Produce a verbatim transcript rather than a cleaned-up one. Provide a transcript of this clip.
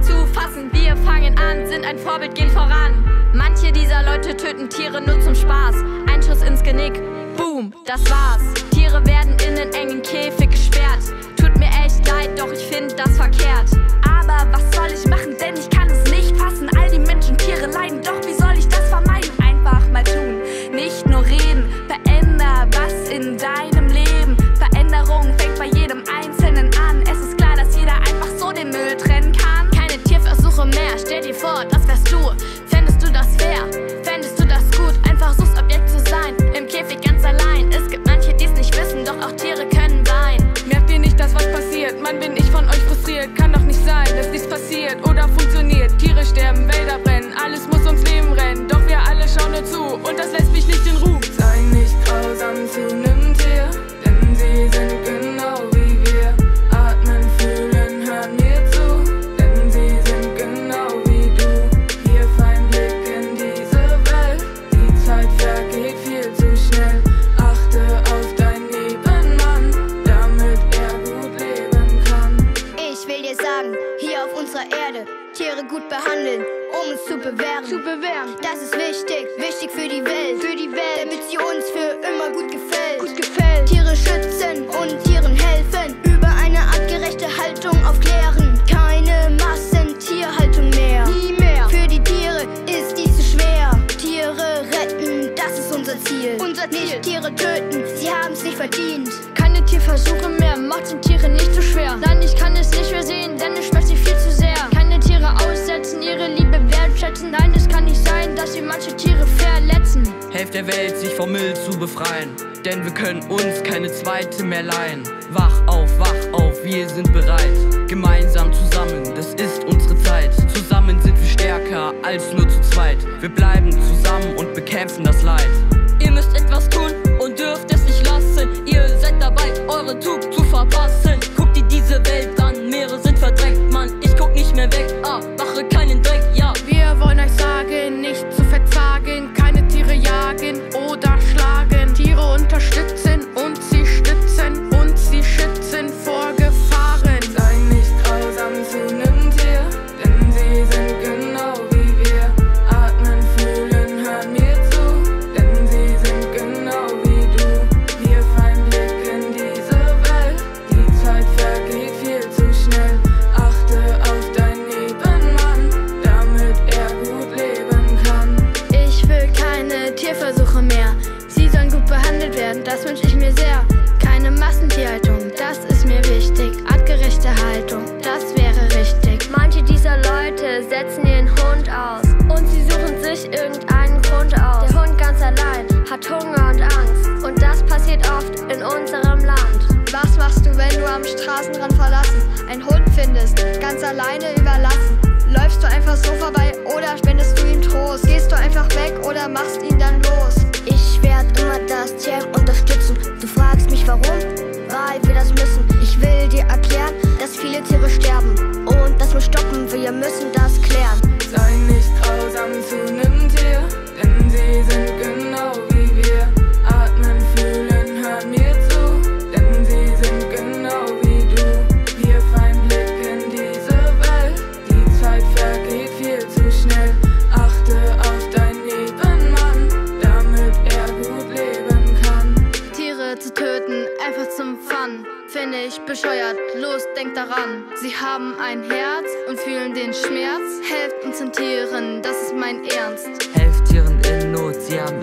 zu fassen. Wir fangen an, sind ein Vorbild, gehen voran. Manche dieser Leute töten Tiere nur zum Spaß. Ein Schuss ins Genick, boom, das war's. Tiere werden in den engen Käfig gesperrt. Tut mir echt leid, doch ich find das verkehrt. Aber was soll ich machen, denn ich kann es nicht fassen. All die Menschen, Tiere leiden, doch wie soll ich das vermeiden? Einfach mal tun, nicht nur reden. Veränder was in deinem Leben. Veränderung fängt bei jedem Einzelnen an. Es ist klar, dass jeder einfach so den Müll trennen kann. Keine Tierversuche mehr, stell dir vor, das wärst du. Fändest du das fair? Fändest du das gut? Einfach Suchsobjekt zu sein, im Käfig ganz allein. Es gibt manche, die es nicht wissen, doch auch Tiere können weinen. Merkt ihr nicht, dass was passiert? Mann, bin ich von euch frustriert. Kann doch nicht sein, dass nichts passiert oder funktioniert. Tiere sterben, Wälder brennen, alles muss ums Leben rennen. Doch wir alle schauen nur zu und das lässt mich nicht in Ruhe. Sei nicht grausam zu nem Tier, denn sie sind genau wie wir. Atmen, fühlen, hören mir zu, denn sie sind genau wie du. Hier fein Blick in diese Welt, die Zeit vergeht viel zu schnell. Achte auf deinen Nebenmann, damit er gut leben kann. Ich will dir sagen, hier auf unserer Erde, Tiere gut behandeln, um es zu bewähren. Zu bewähren. Das ist wichtig, wichtig für die Welt, Für die Welt. damit sie uns für immer gut gefällt. Gut gefällt. Tiere schützen und Tieren helfen, über eine artgerechte Haltung aufklären. Keine Massentierhaltung mehr. Nie mehr. Für die Tiere ist dies zu schwer. Tiere retten, das ist unser Ziel. Unser Ziel. Nicht Tiere töten, sie haben es nicht verdient. Keine Tierversuche mehr, macht den Tieren nicht so schwer. Nein, ich kann es nicht mehr sehen, denn es schmerzt sie viel zu sehr. Keine Tiere aussetzen, ihre Liebe wertschätzen. Nein, es kann nicht sein, dass sie manche Tiere verletzen. Helft der Welt, sich vom Müll zu befreien, denn wir können uns keine zweite mehr leihen. Wach auf, wach auf, wir sind bereit. Gemeinsam zusammen, das ist unsere Zeit. Zusammen sind wir stärker als nur zu zweit. Wir bleiben zusammen und bekämpfen das Leid. Ihr müsst etwas tun und dürft es nicht lassen. Ihr seid dabei, eure Zug zu verpassen. Guckt ihr diese Welt an, Meere sind verdreckt. Mann, ich guck nicht mehr weg, ah, mache keinen Dreck, ja. Wir wollen euch sagen, nicht zu verzagen, keine Tiere jagen oder schlagen. Tiere unterstützen und sie stützen und sie schützen vor Gefahren. Sei nicht grausam zu nem Tier, denn sie sind genau wie wir. Atmen, fühlen, hören mir zu, denn sie sind genau wie du. Hier fein Blick in diese Welt, die Zeit vergeht viel zu schnell. Achte auf deinen Nebenmann, damit er gut leben kann. Ich will keine Tierversuche mehr. Sie sollen gut behandelt werden, das wünsche ich mir sehr. Keine Massentierhaltung, das ist mir wichtig. Artgerechte Haltung, das wäre richtig. Manche dieser Leute setzen ihren Hund aus und sie suchen sich irgendeinen Grund aus. Der Hund ganz allein hat Hunger und Angst und das passiert oft in unserem Land. Was machst du, wenn du am Straßenrand verlassen einen Hund findest, ganz alleine überlassen? Läufst du einfach so vorbei oder spendest du ihm Trost? Gehst du einfach weg oder machst ihn dann los? Ich werde immer das Tier unterstützen. Du fragst mich warum? Weil wir das müssen. Ich will dir erklären, dass viele Tiere sterben und das muss stoppen. Wir müssen das klären. Sei nicht grausam zu nem Tier, denn sie sind genau wie wir. Atmen, fühlen, hören mir zu, denn sie sind genau wie du. Hier fein Blick in diese Welt, die Zeit vergeht viel zu schnell. Achte auf deinen Nebenmann, damit er gut leben kann. Tiere zu töten, einfach zum Fun, finde ich bescheuert, los, denkt daran. Sie haben ein Herz und fühlen den Schmerz. Helft uns den Tieren, das ist mein Ernst. Helft Tieren in Not, sie haben